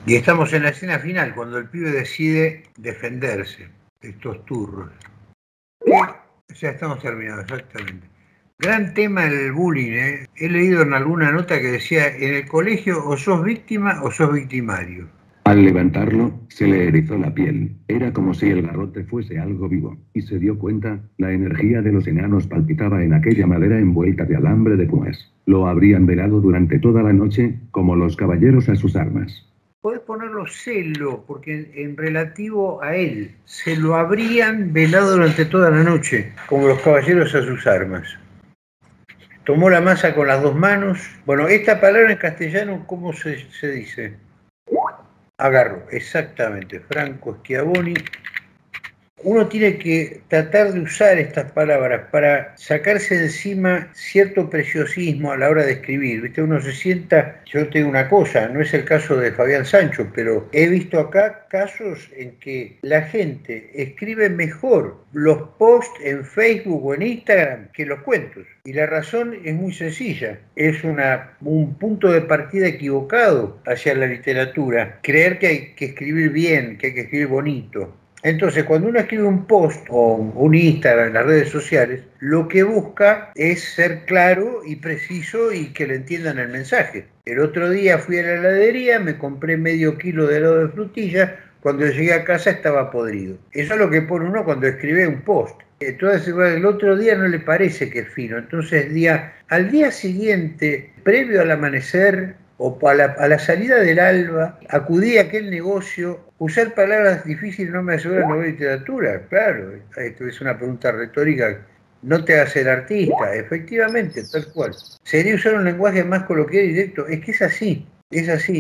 Y estamos en la escena final, cuando el pibe decide defenderse de estos turros. Ya estamos terminados, exactamente. Gran tema el bullying, ¿eh? He leído en alguna nota que decía, en el colegio o sos víctima o sos victimario. Al levantarlo, se le erizó la piel. Era como si el garrote fuese algo vivo. Y se dio cuenta, la energía de los enanos palpitaba en aquella madera envuelta de alambre de púas. Lo habrían velado durante toda la noche, como los caballeros a sus armas. Podés ponerlo celo, porque en relativo a él, se lo habrían velado durante toda la noche, como los caballeros a sus armas. Tomó la masa con las dos manos. Bueno, esta palabra en castellano, ¿cómo se dice? Agarró, exactamente, Franco Schiavoni. Uno tiene que tratar de usar estas palabras para sacarse de encima cierto preciosismo a la hora de escribir. ¿Viste? Uno se sienta, yo te digo una cosa, no es el caso de Fabián Sancho, pero he visto acá casos en que la gente escribe mejor los posts en Facebook o en Instagram que los cuentos. Y la razón es muy sencilla, es un punto de partida equivocado hacia la literatura. Creer que hay que escribir bien, que hay que escribir bonito. Entonces, cuando uno escribe un post o un Instagram en las redes sociales, lo que busca es ser claro y preciso y que le entiendan el mensaje. El otro día fui a la heladería, me compré medio kilo de helado de frutilla, cuando llegué a casa estaba podrido. Eso es lo que pone uno cuando escribe un post. Entonces, el otro día no le parece que es fino. Entonces, al día siguiente, previo al amanecer, o a la salida del alba, acudí a aquel negocio. Usar palabras difíciles no me asegura no ver literatura, claro. Esto es una pregunta retórica. No te hace el artista, efectivamente, tal cual. Sería usar un lenguaje más coloquial y directo. Es que es así,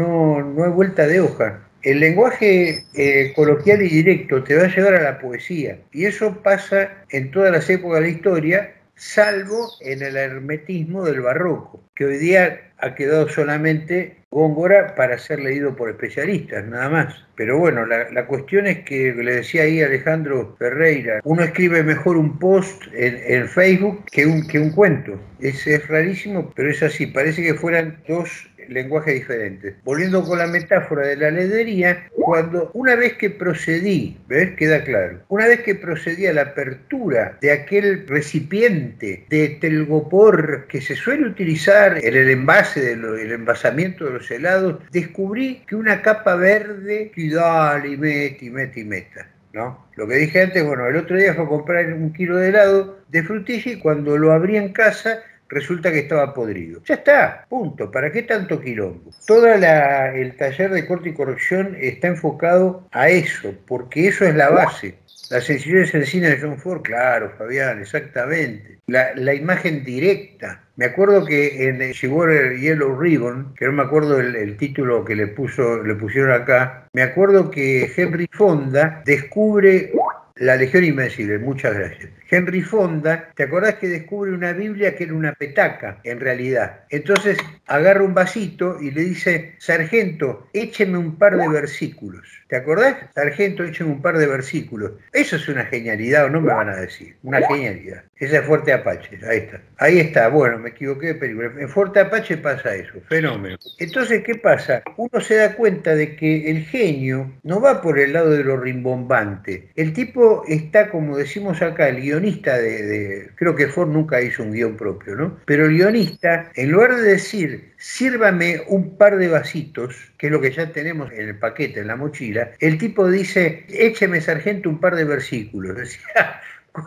no hay vuelta de hoja. El lenguaje coloquial y directo te va a llevar a la poesía. Y eso pasa en todas las épocas de la historia, salvo en el hermetismo del barroco, que hoy día ha quedado solamente Góngora para ser leído por especialistas, nada más. Pero bueno, la cuestión es que, le decía ahí a Alejandro Ferreira, uno escribe mejor un post en Facebook que un cuento. Es rarísimo, pero es así, parece que fueran dos lenguajes diferentes. Volviendo con la metáfora de la heladería, cuando una vez que procedí, ¿ves? Queda claro, una vez que procedí a la apertura de aquel recipiente de telgopor que se suele utilizar en el envase, el envasamiento de los helados, descubrí que una capa verde, y dale, y meta. ¿No? Lo que dije antes, bueno, el otro día fue a comprar un kilo de helado de frutilla y cuando lo abrí en casa resulta que estaba podrido. Ya está, punto. ¿Para qué tanto quilombo? Todo el taller de corte y corrección está enfocado a eso, porque eso es la base. La sencillez del cine de John Ford, claro, Fabián, exactamente. La imagen directa. Me acuerdo que en She Wore a Yellow Ribbon, que no me acuerdo el título que le pusieron acá, me acuerdo que Henry Fonda descubre La Legión Invencible, muchas gracias. Henry Fonda, ¿te acordás que descubre una Biblia que era una petaca, en realidad? Entonces agarra un vasito y le dice, sargento, écheme un par de versículos. ¿Te acordás? Sargento, écheme un par de versículos. Eso es una genialidad, o no me van a decir. Una genialidad. Esa es Fuerte Apache, ahí está. Ahí está, bueno, me equivoqué de película. En Fuerte Apache pasa eso, fenómeno. Entonces, ¿qué pasa? Uno se da cuenta de que el genio no va por el lado de lo rimbombante. El tipo está, como decimos acá, el guionista creo que Ford nunca hizo un guión propio, ¿no? Pero el guionista, en lugar de decir, sírvame un par de vasitos, que es lo que ya tenemos en el paquete, en la mochila, el tipo dice, écheme, sargento, un par de versículos. Decía,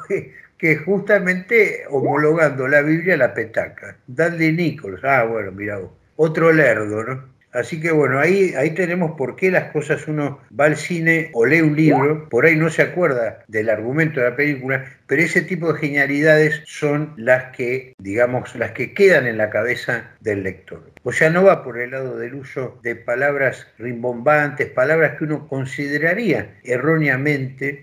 que justamente homologando la Biblia a la petaca. Dudley Nichols, bueno, mira vos, otro lerdo, ¿no? Así que bueno, ahí tenemos por qué las cosas uno va al cine o lee un libro, por ahí no se acuerda del argumento de la película, pero ese tipo de genialidades son las que, digamos, las que quedan en la cabeza del lector. O sea, no va por el lado del uso de palabras rimbombantes, palabras que uno consideraría erróneamente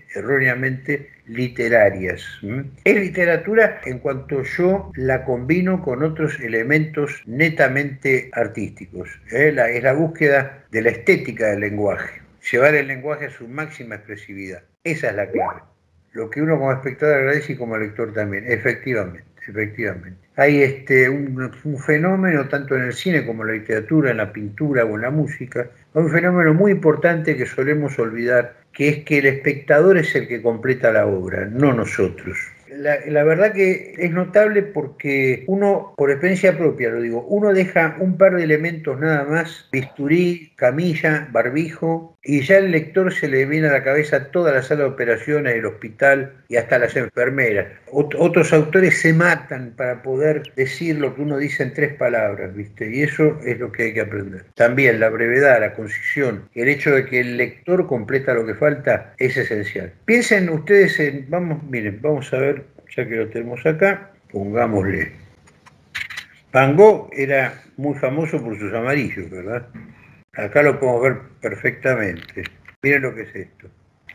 literarias. Es literatura en cuanto yo la combino con otros elementos netamente artísticos. Es la búsqueda de la estética del lenguaje, llevar el lenguaje a su máxima expresividad. Esa es la clave. Lo que uno como espectador agradece y como lector también, efectivamente. efectivamente. Hay un fenómeno, tanto en el cine como en la literatura, en la pintura o en la música, hay un fenómeno muy importante que solemos olvidar, que es que el espectador es el que completa la obra, no nosotros. La verdad que es notable porque uno, por experiencia propia lo digo, uno deja un par de elementos nada más, bisturí, camilla, barbijo, y ya el lector se le viene a la cabeza toda la sala de operaciones, el hospital y hasta las enfermeras. Otros autores se matan para poder decir lo que uno dice en 3 palabras, ¿viste? Y eso es lo que hay que aprender. También la brevedad, la concisión, el hecho de que el lector completa lo que falta es esencial. Piensen ustedes miren, vamos a ver, ya que lo tenemos acá, pongámosle. Van Gogh era muy famoso por sus amarillos, ¿verdad? Acá lo podemos ver perfectamente. Miren lo que es esto.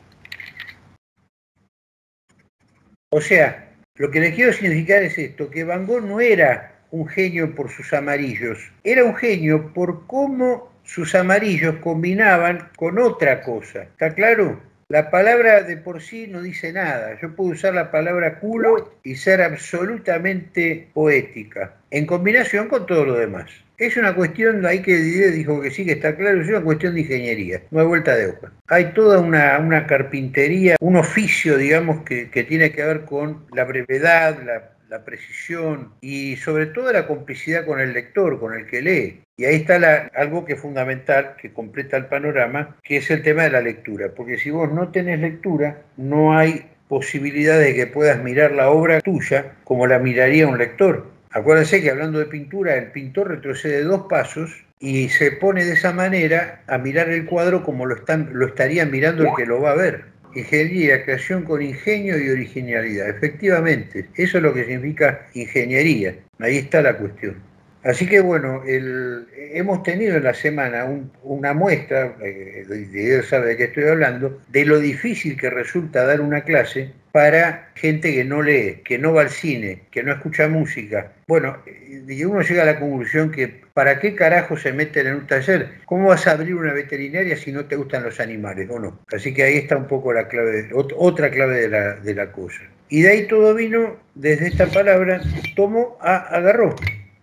O sea, lo que les quiero significar es esto, que Van Gogh no era un genio por sus amarillos, era un genio por cómo sus amarillos combinaban con otra cosa. ¿Está claro? La palabra de por sí no dice nada. Yo puedo usar la palabra culo y ser absolutamente poética, en combinación con todo lo demás. Es una cuestión, ahí que dijo que sí, que está claro, es una cuestión de ingeniería, no hay vuelta de hoja. Hay toda una carpintería, un oficio, digamos, que tiene que ver con la brevedad, la precisión y sobre todo la complicidad con el lector, con el que lee. Y ahí está algo que es fundamental, que completa el panorama, que es el tema de la lectura. Porque si vos no tenés lectura, no hay posibilidad de que puedas mirar la obra tuya como la miraría un lector. Acuérdense que hablando de pintura, el pintor retrocede 2 pasos y se pone de esa manera a mirar el cuadro como lo estaría mirando el que lo va a ver. Ingeniería, creación con ingenio y originalidad. Efectivamente, eso es lo que significa ingeniería. Ahí está la cuestión. Así que bueno, hemos tenido en la semana una muestra, él sabe de qué estoy hablando, de lo difícil que resulta dar una clase para gente que no lee, que no va al cine, que no escucha música. Bueno, y uno llega a la conclusión que ¿para qué carajo se meten en un taller? ¿Cómo vas a abrir una veterinaria si no te gustan los animales o no? Así que ahí está un poco la clave, otra clave de la cosa. Y de ahí todo vino, desde esta palabra, tomó a agarró.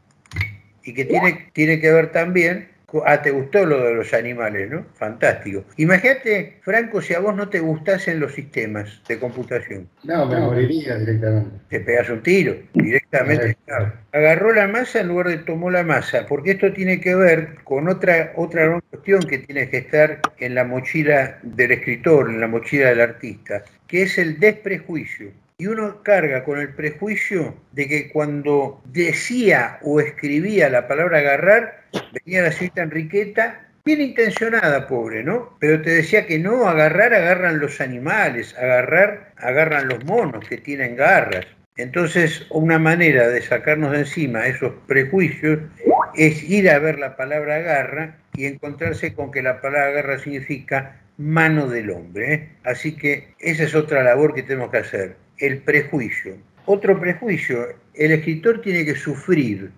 Y que tiene que ver también, te gustó lo de los animales, ¿no? Fantástico. Imagínate, Franco, si a vos no te gustasen los sistemas de computación. No, me moriría directamente. Te pegas un tiro, directamente. Claro. Agarró la masa en lugar de tomó la masa, porque esto tiene que ver con otra gran cuestión que tiene que estar en la mochila del escritor, en la mochila del artista, que es el desprejuicio. Y uno carga con el prejuicio de que cuando decía o escribía la palabra agarrar, venía la señorita Enriqueta, bien intencionada, pobre, ¿no? Pero te decía que no, agarrar agarran los animales, agarrar agarran los monos que tienen garras. Entonces, una manera de sacarnos de encima esos prejuicios es ir a ver la palabra agarra y encontrarse con que la palabra agarra significa mano del hombre, ¿eh? Así que esa es otra labor que tenemos que hacer, el prejuicio. Otro prejuicio, el escritor tiene que sufrir,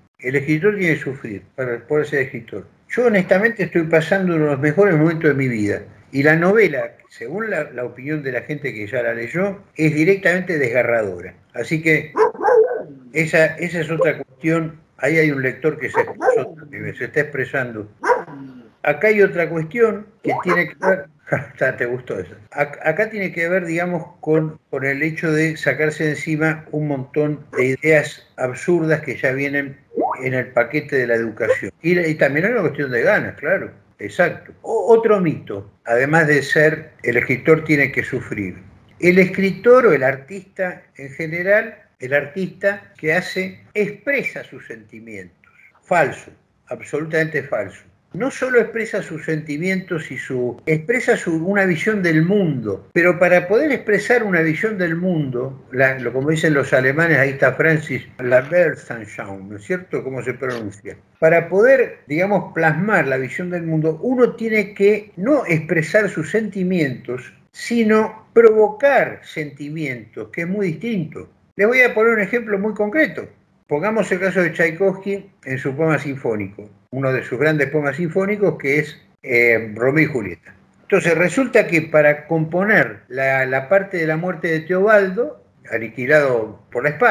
para poder ser escritor. Yo honestamente estoy pasando uno de los mejores momentos de mi vida y la novela, según la opinión de la gente que ya la leyó, es directamente desgarradora. Así que esa es otra cuestión, ahí hay un lector que se está expresando. Acá hay otra cuestión que tiene que ver, te gustó eso. Acá tiene que ver, digamos, con el hecho de sacarse de encima un montón de ideas absurdas que ya vienen en el paquete de la educación. Y también hay una cuestión de ganas, claro, exacto. Otro mito, además de ser, el escritor tiene que sufrir. El escritor o el artista en general, el artista que expresa sus sentimientos. Falso, absolutamente falso. No solo expresa sus sentimientos expresa una visión del mundo, pero para poder expresar una visión del mundo, como dicen los alemanes, ahí está Francis, la Weltanschauung, ¿no es cierto? ¿Cómo se pronuncia? Para poder, digamos, plasmar la visión del mundo, uno tiene que no expresar sus sentimientos, sino provocar sentimientos, que es muy distinto. Les voy a poner un ejemplo muy concreto. Pongamos el caso de Tchaikovsky en su poema sinfónico, uno de sus grandes poemas sinfónicos que es Romeo y Julieta. Entonces resulta que para componer la parte de la muerte de Teobaldo, aniquilado por la espada,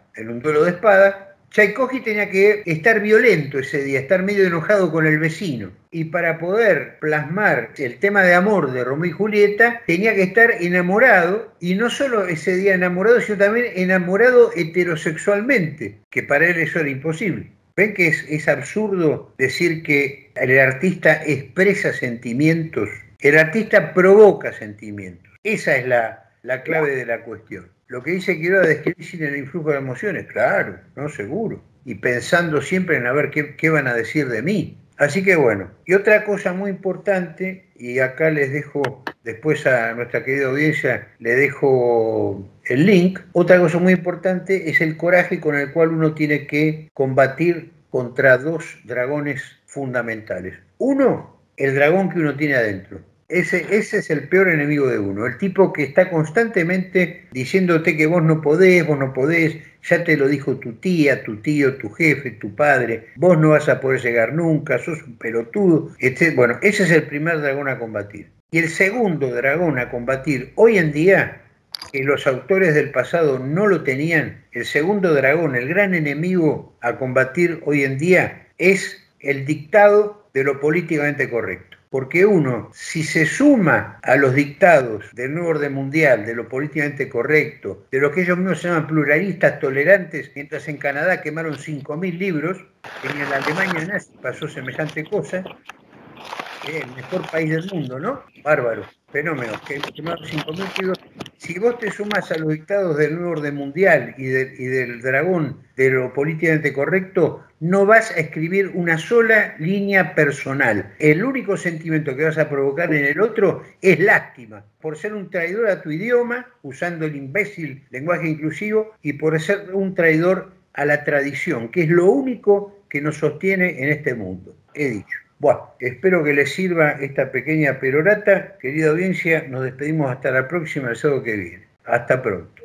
en un duelo de espadas, Tchaikovsky tenía que estar violento ese día, estar medio enojado con el vecino. Y para poder plasmar el tema de amor de Romeo y Julieta, tenía que estar enamorado, y no solo ese día enamorado, sino también enamorado heterosexualmente, que para él eso era imposible. ¿Ven que es absurdo decir que el artista expresa sentimientos? El artista provoca sentimientos. Esa es la clave de la cuestión. Lo que dice Quiroga de escribir en el influjo de emociones, claro, no, seguro. Y pensando siempre en a ver qué van a decir de mí. Así que bueno, y otra cosa muy importante, y acá les dejo, después a nuestra querida audiencia, le dejo el link. Otra cosa muy importante es el coraje con el cual uno tiene que combatir contra dos dragones fundamentales. Uno, el dragón que uno tiene adentro. Ese es el peor enemigo de uno, el tipo que está constantemente diciéndote que vos no podés, ya te lo dijo tu tía, tu tío, tu jefe, tu padre, vos no vas a poder llegar nunca, sos un pelotudo. Bueno, ese es el primer dragón a combatir. Y el segundo dragón a combatir hoy en día, que los autores del pasado no lo tenían, el segundo dragón, el gran enemigo a combatir hoy en día, es el dictado de lo políticamente correcto. Porque uno, si se suma a los dictados del nuevo orden mundial, de lo políticamente correcto, de lo que ellos mismos se llaman pluralistas tolerantes, mientras en Canadá quemaron 5.000 libros, en la Alemania nazi pasó semejante cosa, el mejor país del mundo, ¿no? Bárbaro, fenómeno, que quemaron 5.000 libros. Si vos te sumas a los dictados del nuevo orden mundial y del dragón de lo políticamente correcto, no vas a escribir una sola línea personal. El único sentimiento que vas a provocar en el otro es lástima, por ser un traidor a tu idioma, usando el imbécil lenguaje inclusivo, y por ser un traidor a la tradición, que es lo único que nos sostiene en este mundo. He dicho. Bueno, espero que les sirva esta pequeña perorata. Querida audiencia, nos despedimos hasta la próxima, el sábado que viene. Hasta pronto.